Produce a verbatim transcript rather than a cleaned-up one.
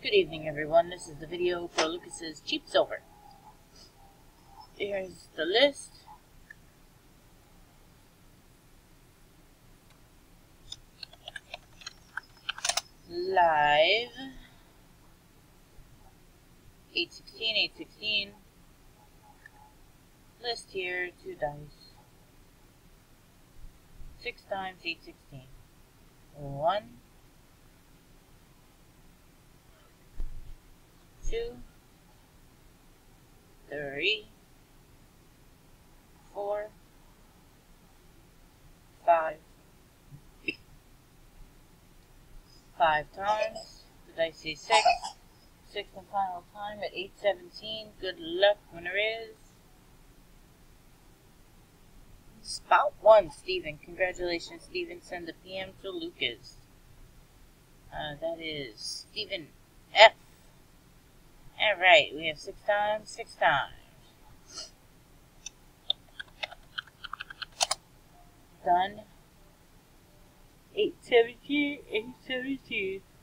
Good evening, everyone. This is the video for Lucas's Cheap Silver. Here's the list. Live. eight sixteen, eight sixteen. List here, two dice. Six times eight sixteen. One. Two. Three. Four. Five. Five times. The dice say six. Sixth and final time at eight seventeen. Good luck, winner is Spout one, Steven. Congratulations, Steven. Send the P M to Lucas. Uh, that is Steven F. Alright, we have six times, six times. Done. eight seventeen, eight seventeen.